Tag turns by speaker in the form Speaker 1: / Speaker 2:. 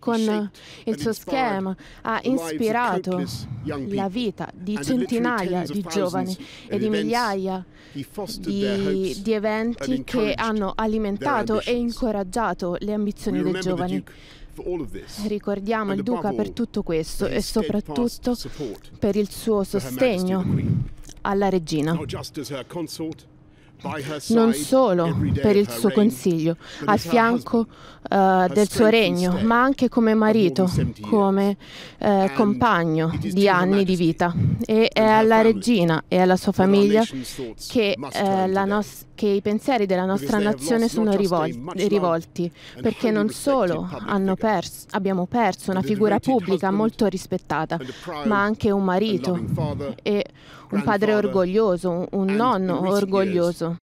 Speaker 1: con il suo schema ha ispirato la vita di centinaia di giovani e di migliaia di eventi che hanno alimentato e incoraggiato le ambizioni dei giovani. Ricordiamo il Duca per tutto questo e soprattutto per il suo sostegno alla regina. Non solo per il suo consiglio, al fianco del suo regno, ma anche come marito, come compagno di anni di vita. E è alla regina e alla sua famiglia che i pensieri della nostra nazione sono rivolti, perché non solo abbiamo perso una figura pubblica molto rispettata, ma anche un marito e un padre orgoglioso, un nonno orgoglioso.